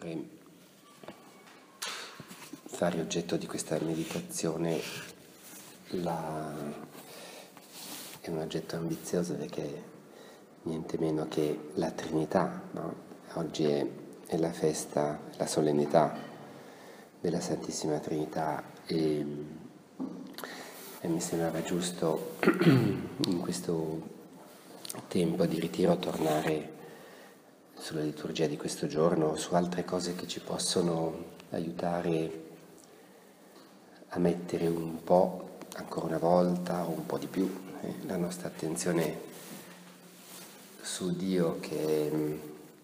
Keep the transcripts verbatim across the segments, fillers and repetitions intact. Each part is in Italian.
vorrei fare oggetto di questa meditazione la... è un oggetto ambizioso perché niente meno che la Trinità, no? Oggi è, è la festa, la solennità della Santissima Trinità e, e mi sembrava giusto in questo tempo di ritiro tornare sulla liturgia di questo giorno o su altre cose che ci possono aiutare a mettere un po', ancora una volta, o un po' di più, eh, la nostra attenzione su Dio che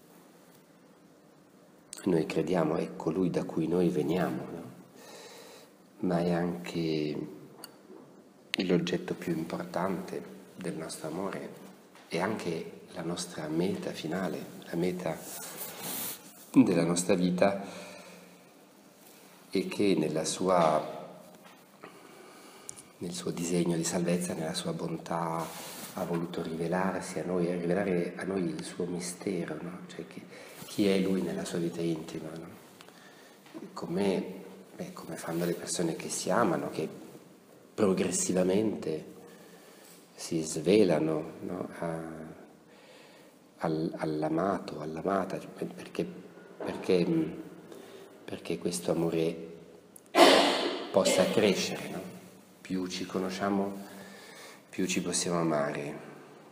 noi crediamo è colui da cui noi veniamo, no? Ma è anche l'oggetto più importante del nostro amore, è anche la nostra meta finale, la meta della nostra vita, e che nella sua, nel suo disegno di salvezza, nella sua bontà, ha voluto rivelarsi a noi, rivelare a noi il suo mistero, no? Cioè che, chi è Lui nella sua vita intima, no? Come, beh, come fanno le persone che si amano, che progressivamente si svelano, no? a, al, all'amato, all'amata, perché, perché, perché questo amore possa crescere, no? Più ci conosciamo, più ci possiamo amare.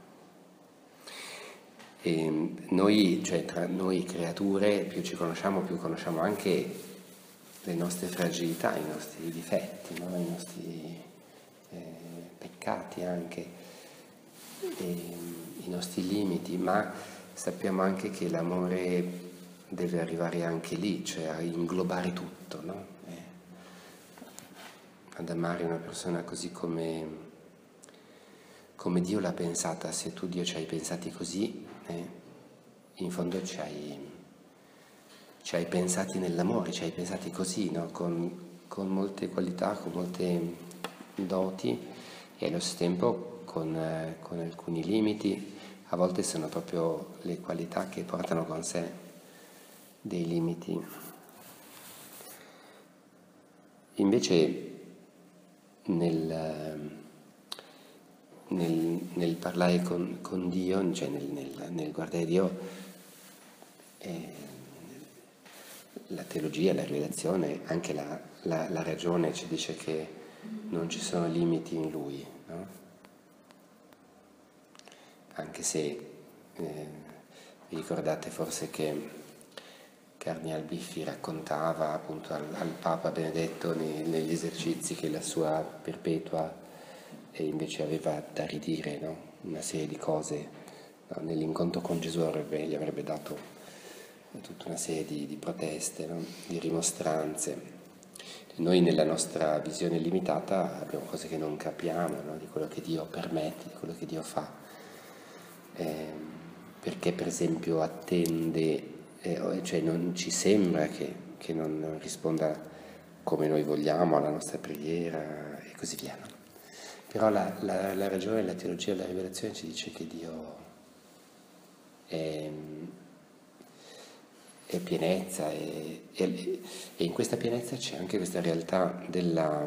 E noi, cioè tra noi creature, più ci conosciamo, più conosciamo anche le nostre fragilità, i nostri difetti, no? I nostri eh, peccati anche, e i nostri limiti, ma sappiamo anche che l'amore deve arrivare anche lì, cioè a inglobare tutto, no? Eh, ad amare una persona così come... come Dio l'ha pensata. Se tu, Dio, ci hai pensati così, eh, in fondo ci hai, ci hai pensati nell'amore, ci hai pensati così, no? con, con molte qualità, con molte doti e allo stesso tempo con, eh, con alcuni limiti. A volte sono proprio le qualità che portano con sé dei limiti. Invece nel... Nel, nel parlare con, con Dio, cioè nel, nel, nel guardare Dio, eh, la teologia, la rivelazione, anche la, la, la ragione ci dice che non ci sono limiti in Lui, no? Anche se eh, vi ricordate forse che Cardinal Biffi raccontava appunto al, al Papa Benedetto nei, negli esercizi che la sua perpetua e invece aveva da ridire, no? Una serie di cose, no? Nell'incontro con Gesù avrebbe, gli avrebbe dato tutta una serie di, di proteste, no? Di rimostranze. Noi nella nostra visione limitata abbiamo cose che non capiamo, no? Di quello che Dio permette, di quello che Dio fa. Eh, perché per esempio attende, eh, cioè non ci sembra che, che non risponda come noi vogliamo alla nostra preghiera e così via, no? Però la, la, la ragione, la teologia della rivelazione ci dice che Dio è, è pienezza e, e, e in questa pienezza c'è anche questa realtà della,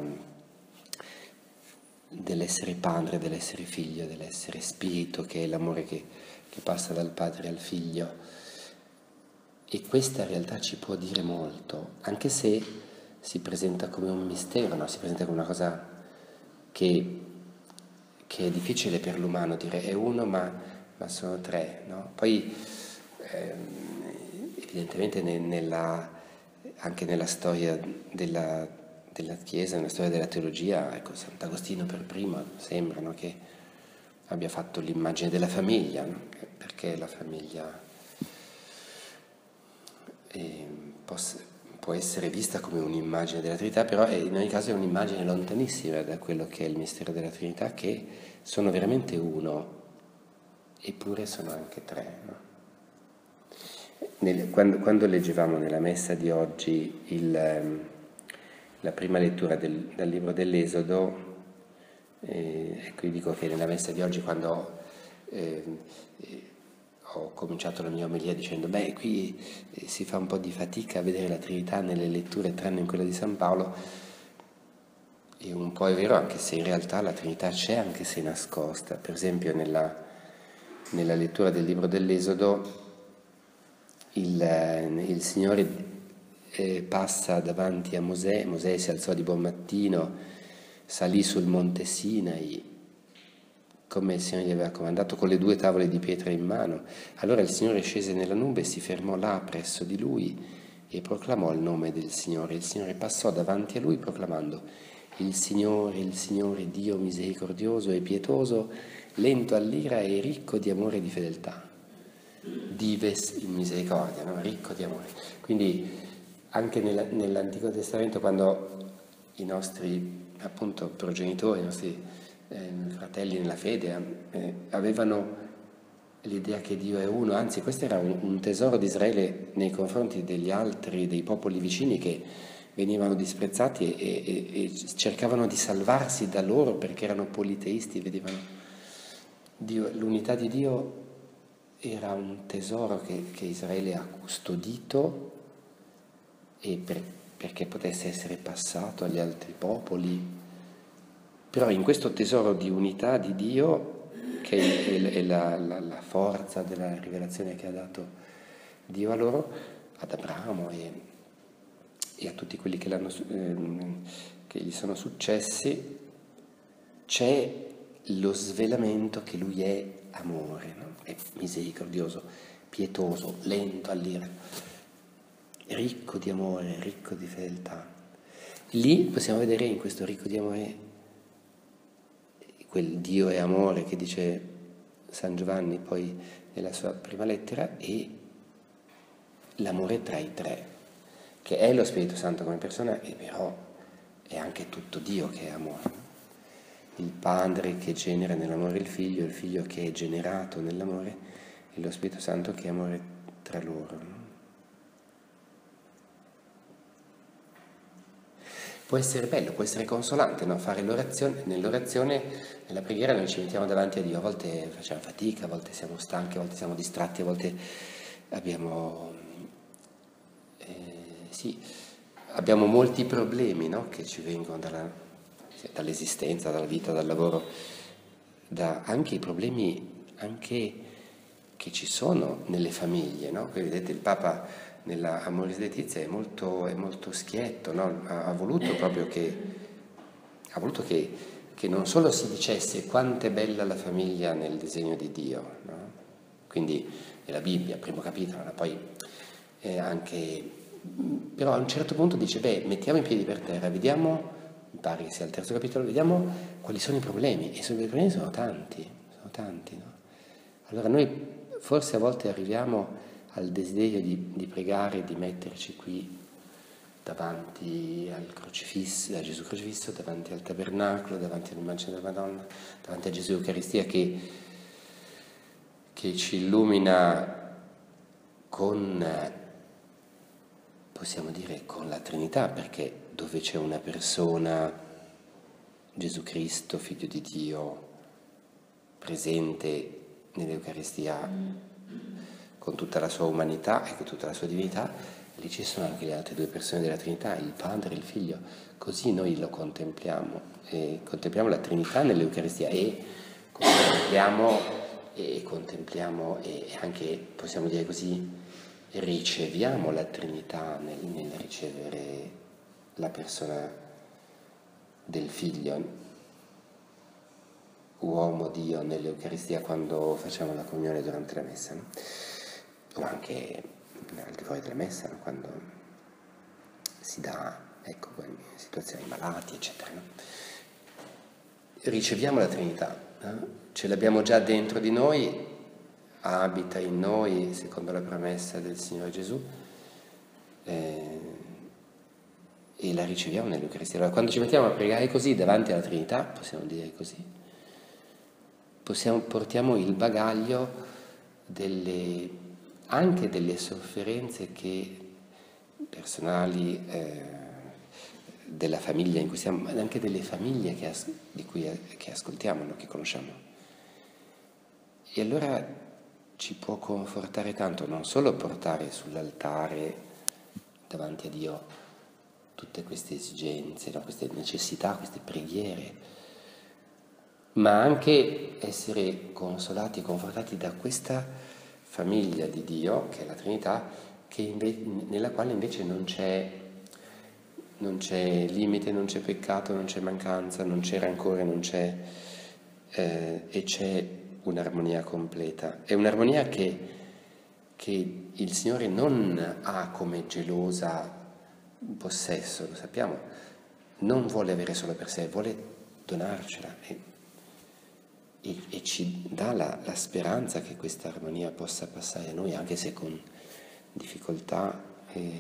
dell'essere padre, dell'essere figlio, dell'essere spirito, che è l'amore che, che passa dal padre al figlio. E questa realtà ci può dire molto, anche se si presenta come un mistero, no? Si presenta come una cosa che... che è difficile per l'umano dire è uno ma, ma sono tre, no? Poi ehm, evidentemente ne, nella, anche nella storia della, della Chiesa, nella storia della teologia, ecco, Sant'Agostino per primo sembra, no, che abbia fatto l'immagine della famiglia, no? Perché la famiglia eh, possa, può essere vista come un'immagine della Trinità, però è, in ogni caso è un'immagine lontanissima da quello che è il mistero della Trinità, che sono veramente uno, eppure sono anche tre, no? Nel, quando, quando leggevamo nella messa di oggi il, la prima lettura del, dal libro dell'Esodo, eh, ecco, io dico che nella messa di oggi, quando eh, ho cominciato la mia omelia dicendo, beh, qui si fa un po' di fatica a vedere la Trinità nelle letture, tranne in quella di San Paolo, e un po' è vero, anche se in realtà la Trinità c'è, anche se è nascosta. Per esempio nella, nella lettura del libro dell'Esodo il, il Signore eh, passa davanti a Mosè, Mosè si alzò di buon mattino, salì sul monte Sinai, come il Signore gli aveva comandato, con le due tavole di pietra in mano. Allora il Signore scese nella nube, si fermò là presso di lui e proclamò il nome del Signore. Il Signore passò davanti a lui proclamando: il Signore, il Signore Dio misericordioso e pietoso, lento all'ira e ricco di amore e di fedeltà. Dives in misericordia, no? Ricco di amore. Quindi anche nella, nell'Antico Testamento, quando i nostri appunto progenitori, i nostri eh, fratelli nella fede eh, avevano l'idea che Dio è uno, anzi questo era un, un tesoro di Israele nei confronti degli altri, dei popoli vicini che venivano disprezzati e, e, e cercavano di salvarsi da loro perché erano politeisti, vedevano Dio, l'unità di Dio era un tesoro che, che Israele ha custodito e per, perché potesse essere passato agli altri popoli. Però in questo tesoro di unità di Dio, che è, è la, la, la forza della rivelazione che ha dato Dio a loro, ad Abramo e, e a tutti quelli che, l'hanno, ehm, che gli sono successi, c'è lo svelamento che lui è amore, no? È misericordioso, pietoso, lento all'ira, ricco di amore, ricco di fedeltà. Lì possiamo vedere in questo ricco di amore quel Dio è amore che dice San Giovanni poi nella sua prima lettera, e l'amore tra i tre, che è lo Spirito Santo come persona, e però è anche tutto Dio che è amore. Il Padre che genera nell'amore il Figlio, il Figlio che è generato nell'amore, e lo Spirito Santo che è amore tra loro. No? Può essere bello, può essere consolante, no? Fare l'orazione, nell'orazione, nella preghiera noi ci mettiamo davanti a Dio, a volte facciamo fatica, a volte siamo stanchi, a volte siamo distratti, a volte abbiamo, eh, sì, abbiamo molti problemi, no? Che ci vengono dalla, dall'esistenza, dalla vita, dal lavoro, da anche i problemi anche che ci sono nelle famiglie, no? Vedete il Papa nella Amoris Laetitia è molto, è molto schietto, no? ha, ha voluto proprio che, ha voluto che, che non solo si dicesse quanto è bella la famiglia nel disegno di Dio, no? Quindi nella Bibbia, primo capitolo, no? Poi eh, anche, però a un certo punto dice, beh, mettiamo i piedi per terra, vediamo, mi pare che sia il terzo capitolo, vediamo quali sono i problemi, e i problemi sono tanti, sono tanti, no? Allora noi forse a volte arriviamo al desiderio di, di pregare, di metterci qui davanti al crocifisso, a Gesù crocifisso, davanti al tabernacolo, davanti all'immagine della Madonna, davanti a Gesù Eucaristia che, che ci illumina con, possiamo dire, con la Trinità, perché dove c'è una persona, Gesù Cristo, Figlio di Dio, presente nell'Eucaristia, con tutta la sua umanità e con tutta la sua divinità, lì ci sono anche le altre due persone della Trinità, il Padre e il Figlio. Così noi lo contempliamo, e contempliamo la Trinità nell'Eucaristia e contempliamo e contempliamo e anche, possiamo dire così, riceviamo la Trinità nel, nel ricevere la persona del Figlio, uomo Dio nell'Eucaristia, quando facciamo la comunione durante la Messa, no? O anche al di fuori della Messa, no? Quando si dà, ecco, in situazioni malati, eccetera, no? Riceviamo la Trinità, no? Ce l'abbiamo già dentro di noi, abita in noi secondo la promessa del Signore Gesù, eh, e la riceviamo nell'Eucaristia. Allora, quando ci mettiamo a pregare così davanti alla Trinità, possiamo dire così, possiamo, portiamo il bagaglio delle, anche delle sofferenze che personali eh, della famiglia in cui siamo, ma anche delle famiglie che, as, di cui che ascoltiamo, no? Che conosciamo. E allora ci può confortare tanto, non solo portare sull'altare davanti a Dio tutte queste esigenze, no? Queste necessità, queste preghiere, ma anche essere consolati e confortati da questa famiglia di Dio, che è la Trinità, che inve- nella quale invece non c'è, non c'è limite, non c'è peccato, non c'è mancanza, non c'è rancore, non c'è... Eh, e c'è un'armonia completa. È un'armonia che, che il Signore non ha come gelosa possesso, lo sappiamo, non vuole avere solo per sé, vuole donarcela e, e, e ci dà la, la speranza che questa armonia possa passare a noi, anche se con difficoltà e,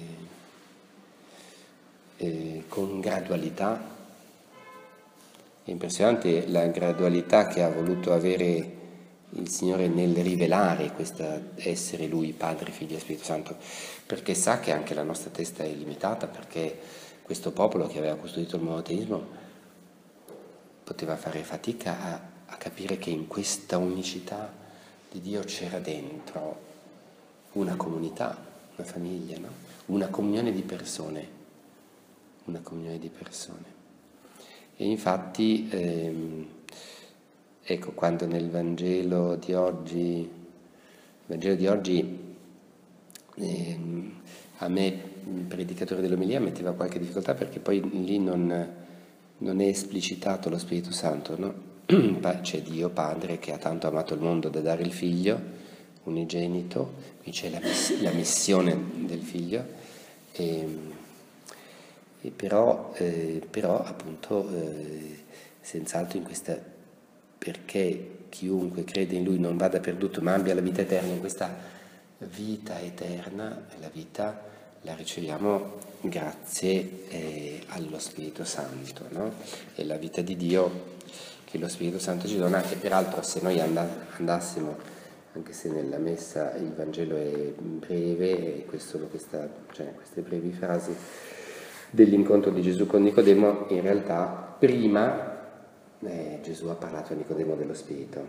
e con gradualità. È impressionante la gradualità che ha voluto avere il Signore nel rivelare questo essere Lui, Padre, Figlio e Spirito Santo, perché sa che anche la nostra testa è limitata, perché questo popolo che aveva costruito il monoteismo poteva fare fatica a, a capire che in questa unicità di Dio c'era dentro una comunità, una famiglia, no? Una comunione di persone, una comunione di persone. E infatti, ehm, ecco, quando nel Vangelo di oggi, il Vangelo di oggi, ehm, a me il predicatore dell'omelia metteva qualche difficoltà perché poi lì non, non è esplicitato lo Spirito Santo, no? C'è Dio Padre che ha tanto amato il mondo da dare il Figlio unigenito, qui c'è la, miss- la missione del Figlio, e, e però, eh, però appunto eh, senz'altro in questa, perché chiunque crede in Lui non vada perduto ma abbia la vita eterna, in questa vita eterna, la vita la riceviamo grazie eh, allo Spirito Santo, no? È la vita di Dio che lo Spirito Santo ci dona, e peraltro se noi andassimo, anche se nella messa il Vangelo è breve, e questo, questa, cioè, queste brevi frasi dell'incontro di Gesù con Nicodemo, in realtà prima eh, Gesù ha parlato a Nicodemo dello Spirito,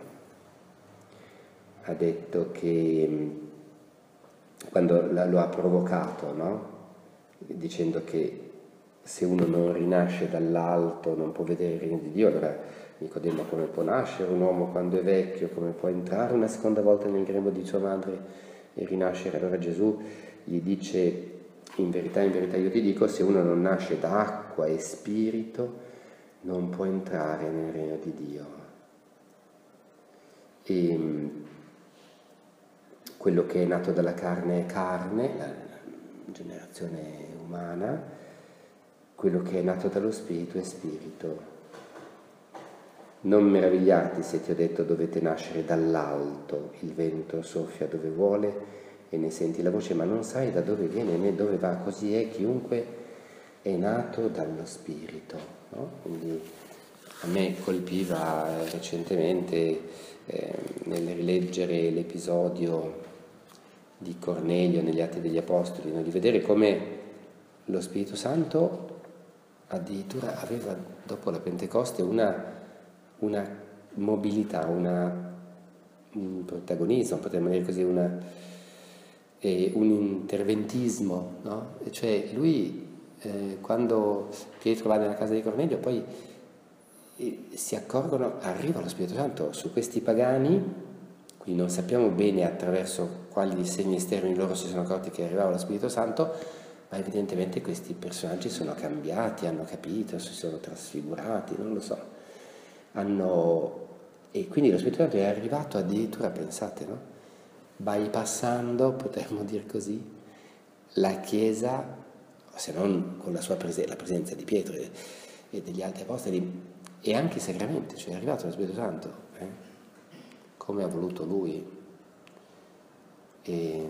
ha detto che quando lo ha provocato, no? Dicendo che se uno non rinasce dall'alto non può vedere il regno di Dio, allora Nicodemo, come può nascere un uomo quando è vecchio, come può entrare una seconda volta nel grembo di sua madre e rinascere? Allora Gesù gli dice: in verità, in verità io ti dico, se uno non nasce da acqua e spirito non può entrare nel regno di Dio. E quello che è nato dalla carne è carne, la generazione umana, quello che è nato dallo spirito è spirito. Non meravigliarti se ti ho detto dovete nascere dall'alto, il vento soffia dove vuole e ne senti la voce, ma non sai da dove viene né dove va, così è chiunque è nato dallo spirito, no? Quindi a me colpiva recentemente eh, nel rileggere l'episodio di Cornelio negli Atti degli Apostoli, no? Di vedere come lo Spirito Santo addirittura aveva dopo la Pentecoste una, una mobilità, una, un protagonismo, potremmo dire così, una, eh, un interventismo, no? E cioè lui eh, quando Pietro va nella casa di Cornelio poi eh, si accorgono, arriva lo Spirito Santo su questi pagani. Quindi non sappiamo bene attraverso quali segni esterni loro si sono accorti che arrivava lo Spirito Santo, ma evidentemente questi personaggi sono cambiati, hanno capito, si sono trasfigurati, non lo so. Hanno... E quindi lo Spirito Santo è arrivato addirittura, pensate, no? Bypassando, potremmo dire così, la Chiesa, se non con la sua presenza, la presenza di Pietro e, e degli altri apostoli, e anche i sacramenti, cioè è arrivato lo Spirito Santo, eh? Come ha voluto Lui. E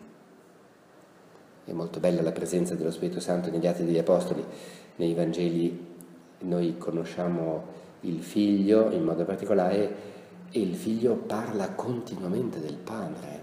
è molto bella la presenza dello Spirito Santo negli Atti degli Apostoli. Nei Vangeli noi conosciamo il Figlio in modo particolare, e il Figlio parla continuamente del Padre.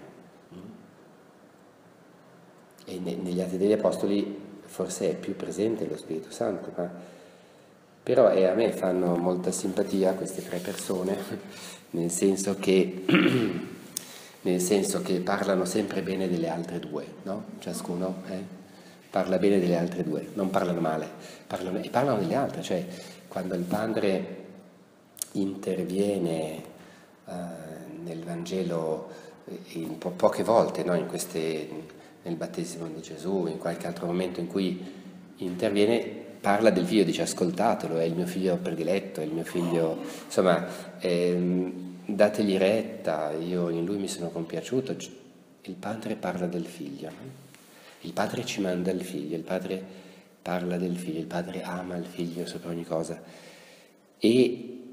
E negli Atti degli Apostoli forse è più presente lo Spirito Santo, ma però eh, a me fanno molta simpatia queste tre persone, nel senso che nel senso che parlano sempre bene delle altre due, no? Ciascuno eh? parla bene delle altre due, non parlano male, parlano, e parlano delle altre, cioè quando il padre interviene eh, nel Vangelo in po- poche volte, no? In queste, nel battesimo di Gesù, in qualche altro momento in cui interviene, parla del figlio, dice ascoltatelo, è il mio figlio prediletto, è il mio figlio, insomma, ehm, dategli retta, io in lui mi sono compiaciuto. Il padre parla del figlio, no? Il padre ci manda il figlio, il padre parla del figlio, il padre ama il figlio sopra ogni cosa e,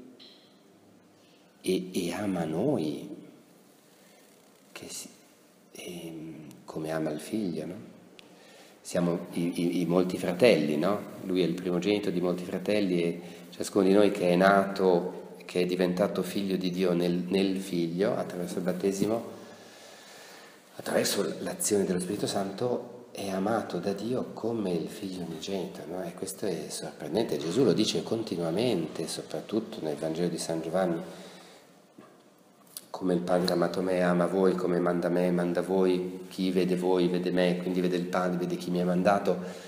e, e ama noi, che si, e, come ama il figlio, no? Siamo i, i, i molti fratelli, no? Lui è il primogenito di molti fratelli e ciascuno di noi che è nato, che è diventato figlio di Dio nel, nel figlio, attraverso il battesimo, attraverso l'azione dello Spirito Santo, è amato da Dio come il figlio unigenito, no? E questo è sorprendente. Gesù lo dice continuamente, soprattutto nel Vangelo di San Giovanni, come il Padre ha amato me, ama voi, come manda me, manda voi, chi vede voi vede me, quindi vede il Padre, vede chi mi ha mandato.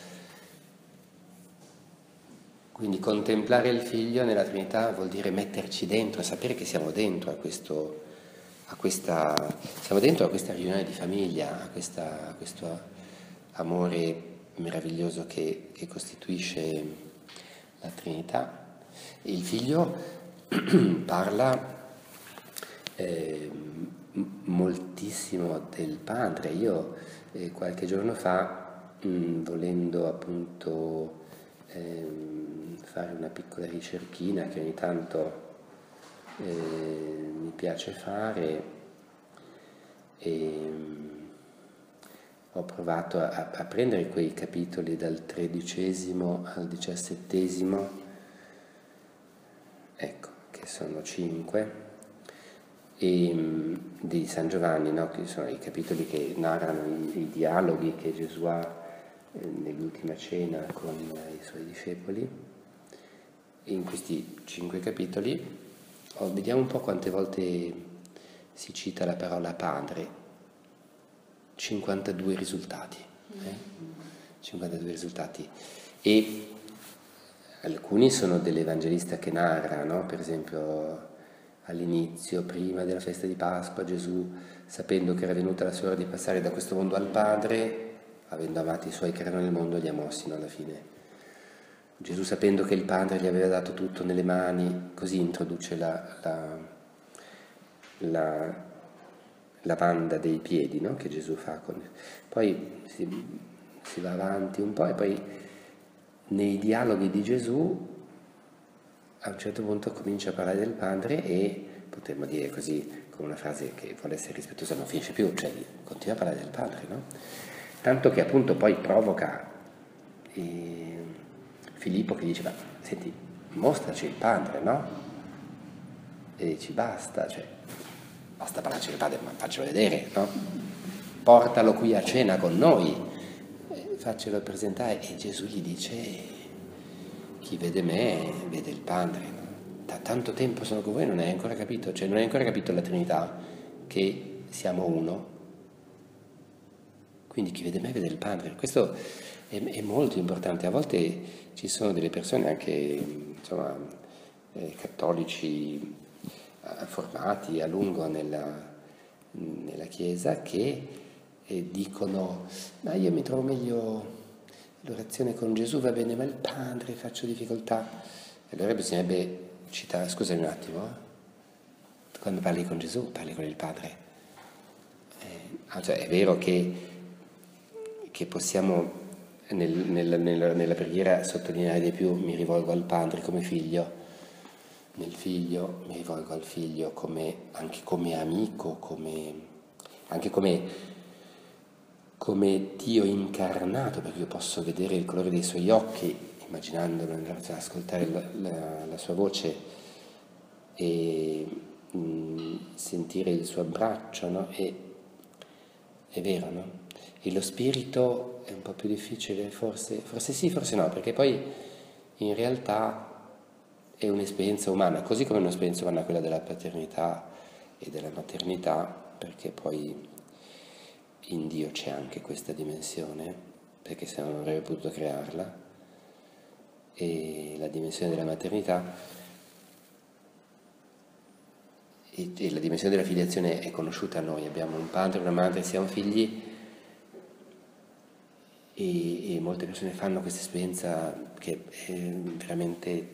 Quindi contemplare il Figlio nella Trinità vuol dire metterci dentro, sapere che siamo dentro a questo, a questa, siamo dentro a questa riunione di famiglia, a, questa, a questo amore meraviglioso che, che costituisce la Trinità. Il Figlio parla eh, moltissimo del Padre. Io eh, qualche giorno fa, mh, volendo appunto eh, fare una piccola ricerchina che ogni tanto eh, mi piace fare, e ho provato a, a prendere quei capitoli dal tredicesimo al diciassettesimo, ecco, che sono cinque, e, di San Giovanni, no? Che sono i capitoli che narrano i, i dialoghi che Gesù ha eh, nell'ultima cena con eh, i suoi discepoli. In questi cinque capitoli oh, vediamo un po' quante volte si cita la parola padre. cinquantadue risultati, eh? cinquantadue risultati, e alcuni sono dell'Evangelista che narra, no? Per esempio all'inizio, prima della festa di Pasqua, Gesù, sapendo che era venuta la sua ora di passare da questo mondo al Padre, avendo amato i suoi che erano nel mondo, li amò sino alla fine. Gesù, sapendo che il Padre gli aveva dato tutto nelle mani, così introduce la, la, la, la banda dei piedi, no? Che Gesù fa. Con... Poi si, si va avanti un po' e poi nei dialoghi di Gesù a un certo punto comincia a parlare del Padre e potremmo dire così, con una frase che vuole essere rispettosa, non finisce più, cioè continua a parlare del Padre, no? Tanto che appunto poi provoca eh, Filippo che dice, ma senti, mostraci il Padre, no? E dici, basta, cioè, basta parlarci del Padre, ma faccelo vedere, no? Portalo qui a cena con noi, faccelo presentare. E Gesù gli dice, chi vede me vede il Padre, no? Da tanto tempo sono con voi, non hai ancora capito, cioè non hai ancora capito la Trinità, che siamo uno. Quindi chi vede me vede il Padre. Questo è, è molto importante. A volte ci sono delle persone anche, insomma, eh, cattolici eh, formati a lungo nella, nella Chiesa che eh, dicono, ma io mi trovo meglio l'orazione con Gesù, va bene, ma il Padre faccio difficoltà. E allora bisognerebbe citare, scusami un attimo, eh? Quando parli con Gesù parli con il Padre. Eh, ah, cioè, è vero che che possiamo nel, nel, nel, nella preghiera sottolineare di più, mi rivolgo al Padre come figlio, nel figlio mi rivolgo al figlio come, anche come amico, come, anche come, come Dio incarnato, perché io posso vedere il colore dei suoi occhi, immaginandolo, ascoltare la, la, la sua voce e mh, sentire il suo abbraccio, no? E, è vero, no? E lo spirito è un po' più difficile, forse, forse sì, forse no, perché poi in realtà è un'esperienza umana, così come un'esperienza umana quella della paternità e della maternità, perché poi in Dio c'è anche questa dimensione, perché se no non avrebbe potuto crearla, e la dimensione della maternità e, e la dimensione della filiazione è conosciuta a noi, abbiamo un padre, una madre, siamo figli, e, e molte persone fanno questa esperienza che è veramente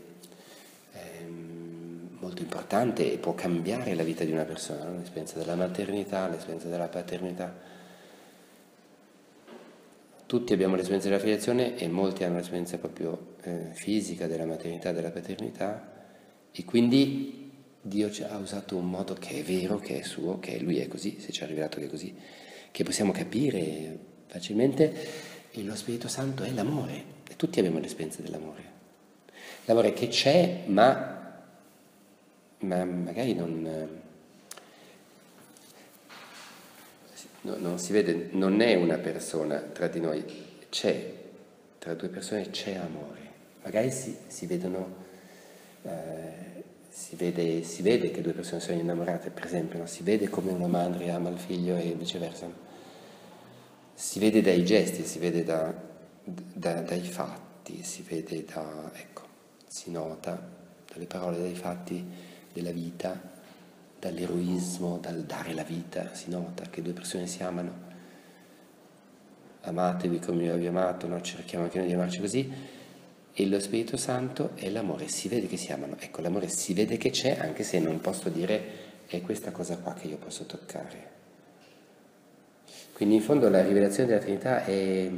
ehm, molto importante e può cambiare la vita di una persona, no? L'esperienza della maternità, l'esperienza della paternità. Tutti abbiamo l'esperienza della filiazione e molti hanno l'esperienza proprio eh, fisica della maternità e della paternità, e quindi Dio ci ha usato un modo che è vero, che è suo, che Lui è così, se ci è rivelato che è così, che possiamo capire facilmente, e lo Spirito Santo è l'amore, e tutti abbiamo l'esperienza dell'amore. L'amore che c'è, ma, ma magari non... No, non si vede, non è una persona tra di noi, c'è, tra due persone c'è amore. Magari si, si vedono, eh, si, vede, si vede che due persone sono innamorate, per esempio, no? Si vede come una madre ama il figlio e viceversa. Si vede dai gesti, si vede da, da, dai fatti, si vede da, ecco, si nota dalle parole, dai fatti della vita, dall'eroismo, dal dare la vita, si nota che due persone si amano. Amatevi come io vi ho amato, no? Cerchiamo anche noi di amarci così, e lo Spirito Santo è l'amore, si vede che si amano. Ecco, l'amore si vede che c'è, anche se non posso dire è questa cosa qua che io posso toccare. Quindi in fondo la rivelazione della Trinità è,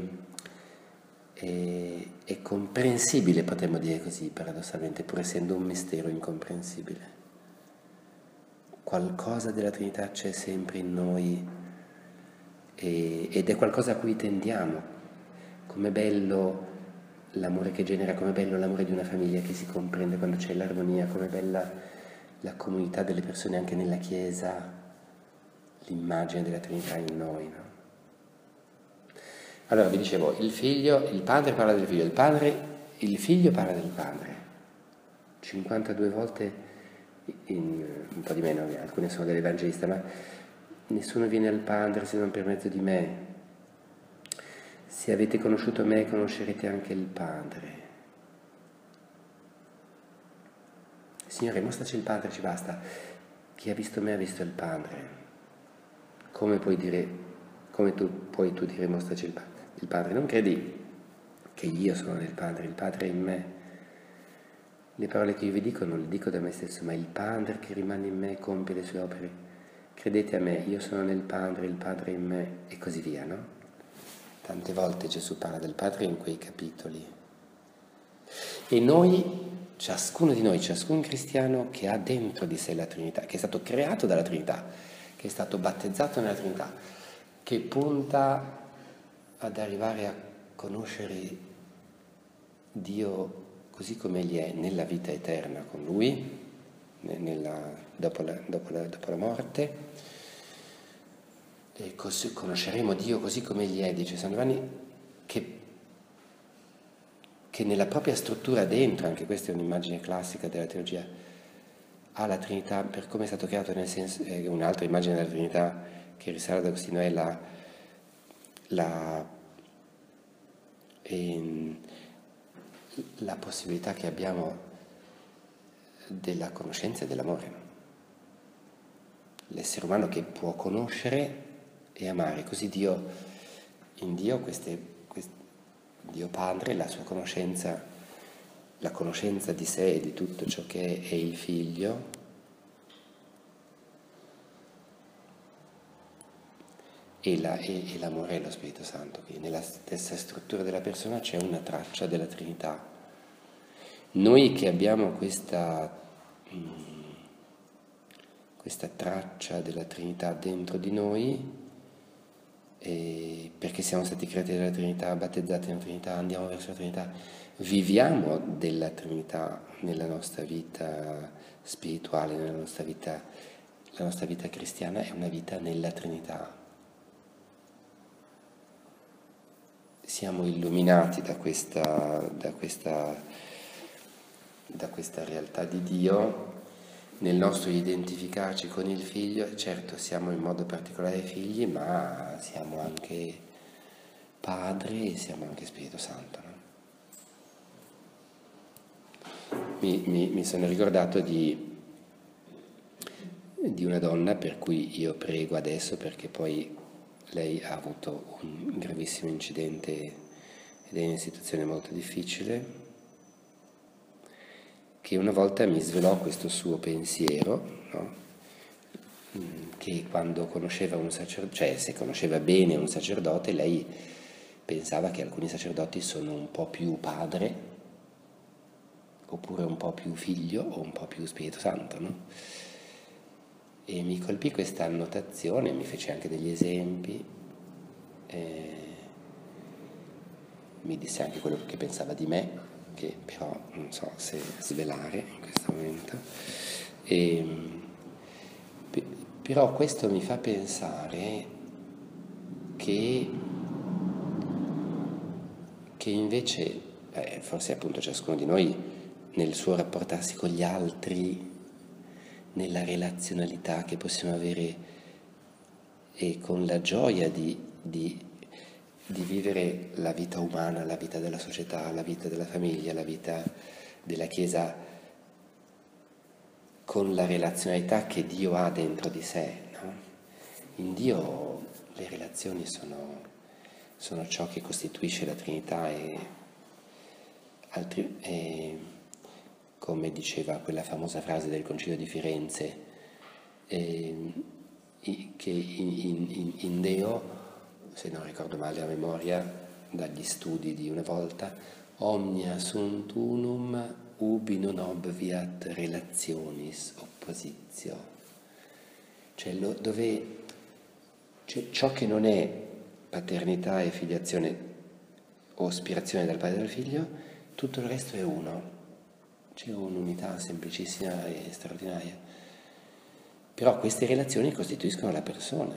è, è comprensibile, potremmo dire così, paradossalmente, pur essendo un mistero incomprensibile. Qualcosa della Trinità c'è sempre in noi e, ed è qualcosa a cui tendiamo. Com'è bello l'amore che genera, com'è bello l'amore di una famiglia che si comprende quando c'è l'armonia, com'è bella la comunità delle persone anche nella Chiesa, l'immagine della Trinità in noi, no? Allora vi dicevo, il figlio, il padre parla del figlio, il padre, il figlio parla del padre, cinquantadue volte, in, un po' di meno, alcune sono dell'Evangelista, ma nessuno viene al Padre se non per mezzo di me. Se avete conosciuto me, conoscerete anche il Padre. Signore, mostraci il Padre, ci basta. Chi ha visto me ha visto il Padre. Come puoi dire, come tu puoi tu dire mostraci il Padre? Il Padre, non credi che io sono nel Padre, il Padre è in me. Le parole che io vi dico non le dico da me stesso, ma il Padre che rimane in me compie le sue opere. Credete a me, io sono nel Padre, il Padre è in me, e così via, no? Tante volte Gesù parla del Padre in quei capitoli. E noi, ciascuno di noi, ciascun cristiano che ha dentro di sé la Trinità, che è stato creato dalla Trinità, che è stato battezzato nella Trinità, che punta ad arrivare a conoscere Dio così come Egli è nella vita eterna con Lui, nella, dopo, la, dopo, la, dopo la morte, e così conosceremo Dio così come Egli è, dice San Giovanni, che, che nella propria struttura dentro, anche questa è un'immagine classica della teologia, ha la Trinità per come è stato creato, nel senso, eh, un'altra immagine della Trinità che risale ad Agostino è la, la, eh, la possibilità che abbiamo della conoscenza e dell'amore. L'essere umano che può conoscere e amare, così Dio, in Dio, queste, queste, Dio Padre, la sua conoscenza, la conoscenza di sé e di tutto ciò che è il Figlio, e, la, e, e l'amore e lo Spirito Santo. Quindi nella stessa struttura della persona c'è una traccia della Trinità. Noi che abbiamo questa, mh, questa traccia della Trinità dentro di noi, e perché siamo stati creati dalla Trinità, battezzati nella Trinità, andiamo verso la Trinità, viviamo della Trinità nella nostra vita spirituale, nella nostra vita, la nostra vita cristiana è una vita nella Trinità. Siamo illuminati da questa, da questa, da questa realtà di Dio nel nostro identificarci con il figlio, certo siamo in modo particolare figli, ma siamo anche Padre e siamo anche Spirito Santo, no? Mi, mi, mi sono ricordato di, di una donna per cui io prego adesso, perché poi lei ha avuto un gravissimo incidente ed è in una situazione molto difficile, che una volta mi svelò questo suo pensiero, no? Che quando conosceva un sacerdote, cioè se conosceva bene un sacerdote, lei pensava che alcuni sacerdoti sono un po' più padre, oppure un po' più figlio o un po' più Spirito Santo, no? E mi colpì questa annotazione, mi fece anche degli esempi, e mi disse anche quello che pensava di me, che però non so se svelare in questo momento. E, però questo mi fa pensare che, che invece, eh, forse appunto ciascuno di noi nel suo rapportarsi con gli altri, nella relazionalità che possiamo avere e con la gioia di, di, di vivere la vita umana, la vita della società, la vita della famiglia, la vita della Chiesa, con la relazionalità che Dio ha dentro di sé, no? In Dio le relazioni sono, sono ciò che costituisce la Trinità e, altri, e come diceva quella famosa frase del Concilio di Firenze, eh, che in, in, in Deo, se non ricordo male a memoria, dagli studi di una volta, omnia sunt unum ubi non obviat relationis oppositio, cioè lo, dove cioè, ciò che non è paternità e filiazione o aspirazione dal padre e dal figlio, tutto il resto è uno. C'è un'unità semplicissima e straordinaria. Però queste relazioni costituiscono la persona.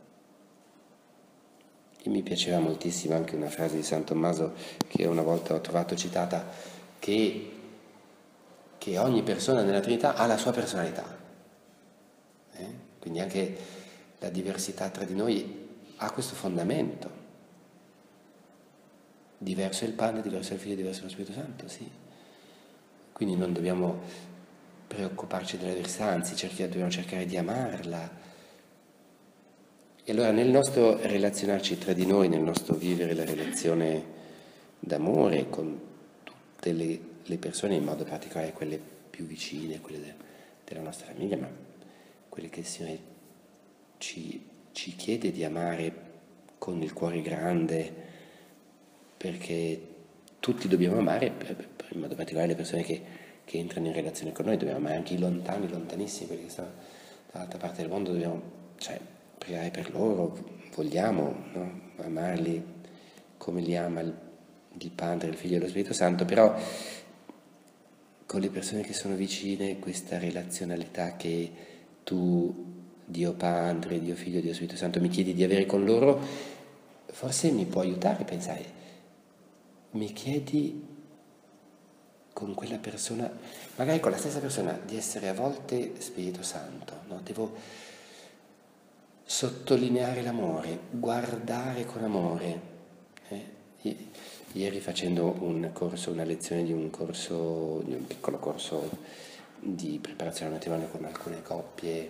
E mi piaceva moltissimo anche una frase di San Tommaso che una volta ho trovato citata, che, che ogni persona nella Trinità ha la sua personalità. Eh? Quindi anche la diversità tra di noi ha questo fondamento. Diverso è il pane, diverso è il figlio, diverso è lo Spirito Santo, sì. Quindi non dobbiamo preoccuparci della diversità, anzi cerchiamo, dobbiamo cercare di amarla. E allora nel nostro relazionarci tra di noi, nel nostro vivere la relazione d'amore con tutte le, le persone, in modo particolare quelle più vicine, quelle de, della nostra famiglia, ma quelle che il Signore ci, ci chiede di amare con il cuore grande, perché tutti dobbiamo amare, in modo particolare le persone che, che entrano in relazione con noi, dobbiamo amare anche i lontani, lontanissimi, quelli che stanno dall'altra parte del mondo, dobbiamo cioè, pregare per loro, vogliamo, no? Amarli come li ama il, il Padre, il Figlio e lo Spirito Santo, però con le persone che sono vicine questa relazionalità che tu, Dio Padre, Dio Figlio, Dio Spirito Santo, mi chiedi di avere con loro, forse mi può aiutare a pensare. Mi chiedi con quella persona, magari con la stessa persona, di essere a volte Spirito Santo, no? Devo sottolineare l'amore, guardare con amore. Eh? Ieri facendo un corso, una lezione di un corso, di un piccolo corso di preparazione al matrimonio con alcune coppie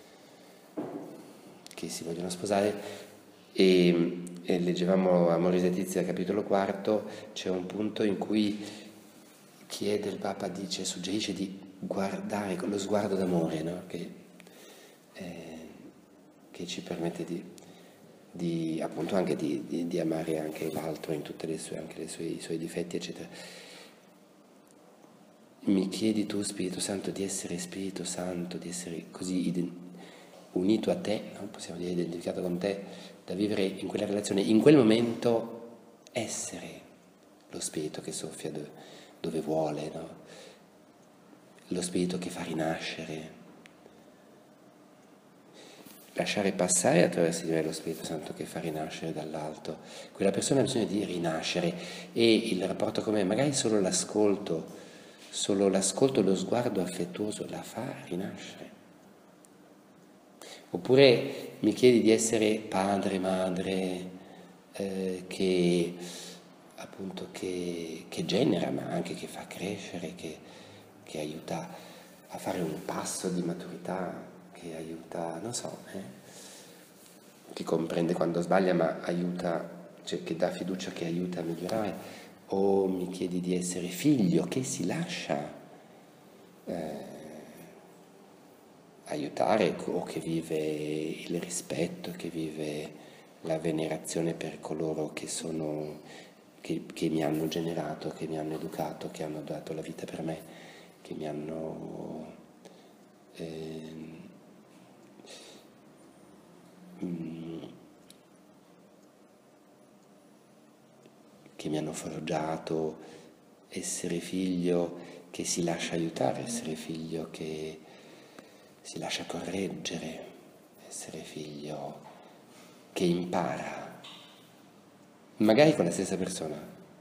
che si vogliono sposare, e, e leggevamo Amoris Laetitia capitolo quarto, c'è un punto in cui chiede il Papa, dice, suggerisce di guardare con lo sguardo d'amore, no? che, eh, che ci permette di, di appunto anche di, di, di amare anche l'altro in tutte le sue, anche le sue, i suoi difetti, eccetera. Mi chiedi tu, Spirito Santo, di essere Spirito Santo, di essere così unito a te, no? Possiamo dire identificato con te, da vivere in quella relazione, in quel momento essere lo Spirito che soffia dove, dove vuole, no? Lo Spirito che fa rinascere, lasciare passare attraverso di me lo Spirito Santo che fa rinascere dall'alto. Quella persona ha bisogno di rinascere, e il rapporto con me, magari solo l'ascolto, solo l'ascolto, lo sguardo affettuoso la fa rinascere. Oppure mi chiedi di essere padre, madre, eh, che appunto che, che genera, ma anche che fa crescere, che, che aiuta a fare un passo di maturità, che aiuta, non so, eh, che comprende quando sbaglia, ma aiuta, cioè che dà fiducia, che aiuta a migliorare. O mi chiedi di essere figlio che si lascia eh, aiutare, o che vive il rispetto, che vive la venerazione per coloro che sono, che, che mi hanno generato, che mi hanno educato, che hanno dato la vita per me, che mi hanno eh, mm, che mi hanno forgiato, essere figlio che si lascia aiutare, essere figlio che si lascia correggere, essere figlio che impara, magari con la stessa persona,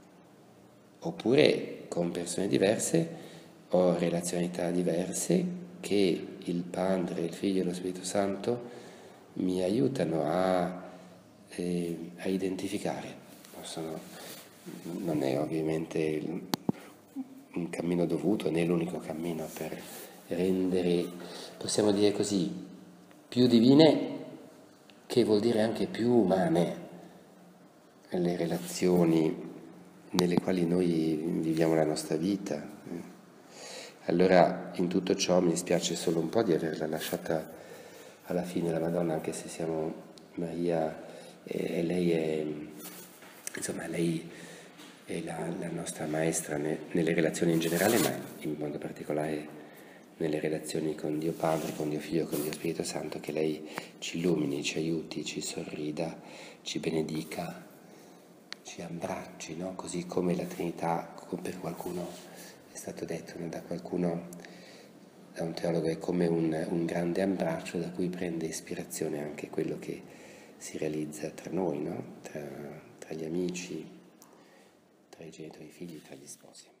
oppure con persone diverse o relazionalità diverse che il Padre, il Figlio e lo Spirito Santo mi aiutano a, eh, a identificare. Possono, non è ovviamente un cammino dovuto, né l'unico cammino per rendere, possiamo dire così, più divine, che vuol dire anche più umane, le relazioni nelle quali noi viviamo la nostra vita. Allora, in tutto ciò mi dispiace solo un po' di averla lasciata alla fine la Madonna, anche se siamo Maria e, e lei è, insomma, lei è la, la nostra maestra ne, nelle relazioni in generale, ma in modo particolare nelle relazioni con Dio Padre, con Dio Figlio, con Dio Spirito Santo, che lei ci illumini, ci aiuti, ci sorrida, ci benedica, ci abbracci, no? Così come la Trinità, per qualcuno è stato detto, no? Da qualcuno, da un teologo, è come un, un grande abbraccio da cui prende ispirazione anche quello che si realizza tra noi, no? Tra, tra gli amici, tra i genitori e i figli, tra gli sposi.